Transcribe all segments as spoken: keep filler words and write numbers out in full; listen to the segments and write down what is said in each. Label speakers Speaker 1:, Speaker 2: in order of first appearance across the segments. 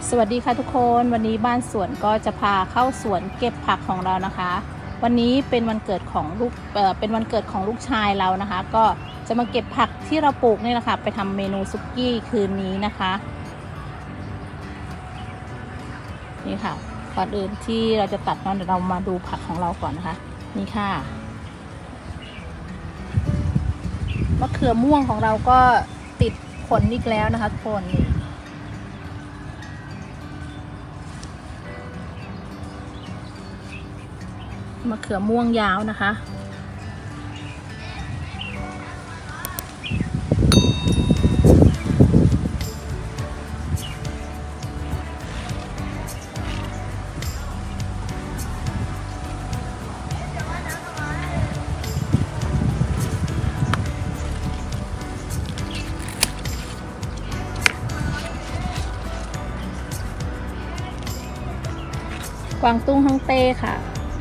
Speaker 1: สวัสดีค่ะทุกคนวันนี้บ้านสวนก็จะพาเข้าสวนเก็บผักของเรานะคะวันนี้เป็นวันเกิดของลูกเอ่อเป็นวันเกิดของลูกชายเรานะคะก็จะมาเก็บผักที่เราปลูกนี่แหละค่ะไปทำเมนูซุกี้คืนนี้นะคะนี่ค่ะก่อนอื่นที่เราจะตัดเนาะเดี๋ยวเรามาดูผักของเราก่อนนะคะนี่ค่ะมะเขือม่วงของเราก็ติดผลอีกแล้วนะคะทุกคนนี่มะเขือม่วงยาวนะคะกวางตุ้งฮ่องเต้ค่ะ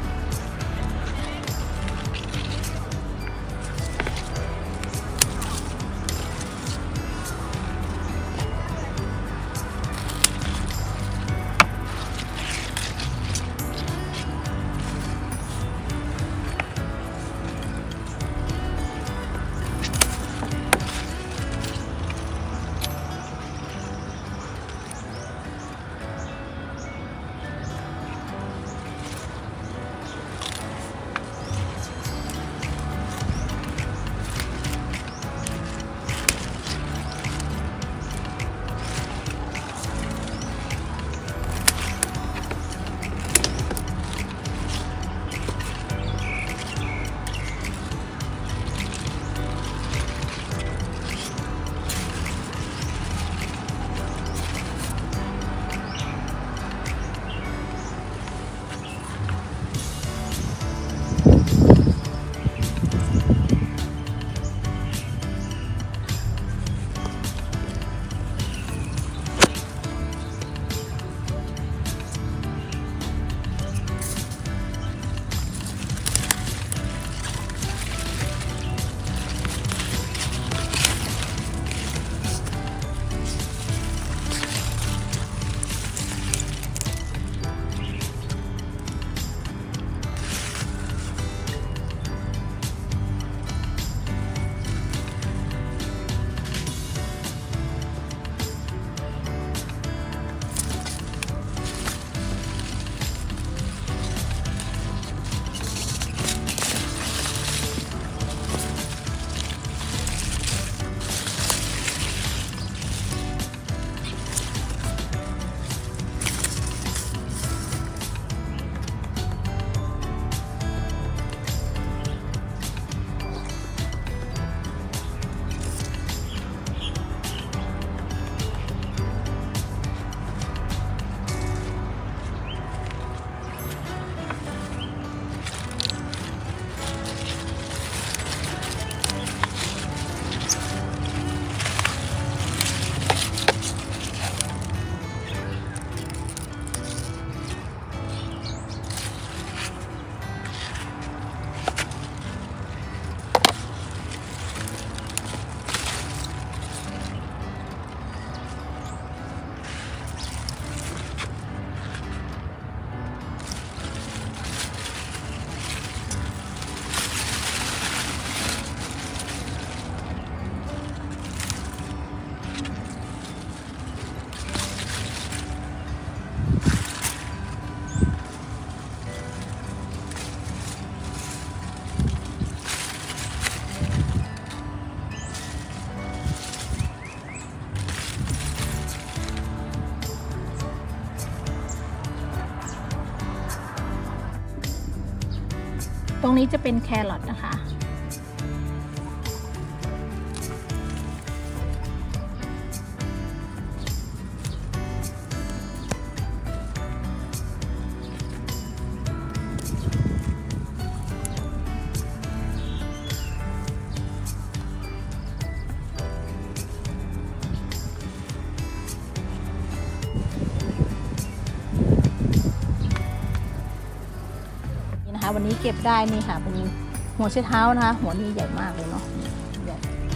Speaker 1: ตรงนี้จะเป็นแครอทนะคะวันนี้เก็บได้นี่ค่ะเป็นหัวไชเท้านะคะหัวนี้ใหญ่มากเลยเนาะ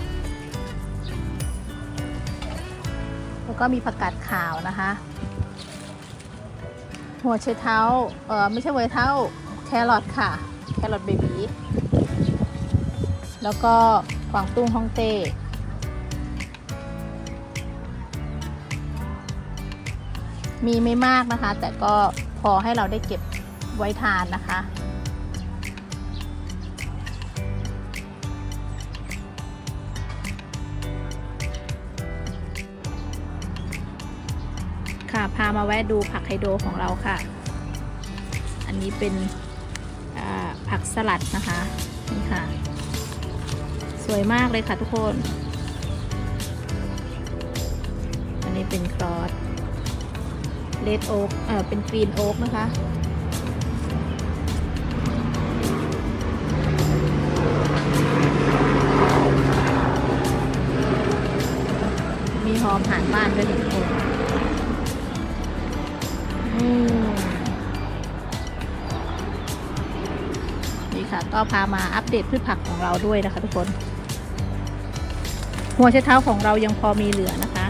Speaker 1: แล้วก็มีผักกาดขาวนะคะหัวไชเท้าเออไม่ใช่หัวไชเท้าแครอทค่ะแครอทเบบี้แล้วก็กวางตุ้งฮ่องเต้มีไม่มากนะคะแต่ก็พอให้เราได้เก็บไว้ทานนะคะค่ะพามาแวะดูผักไฮโดรของเราค่ะอันนี้เป็นผักสลัดนะคะนี่ค่ะสวยมากเลยค่ะทุกคนอันนี้เป็นครอสเลดโอ๊กเอ่อเป็นกรีนโอ๊กนะคะมีหอมผ่านบ้านด้วยทุกคนนี่ค่ะก็พามาอัปเดตพืชผักของเราด้วยนะคะทุกคนหัวไชเท้าของเรายังพอมีเหลือนะคะ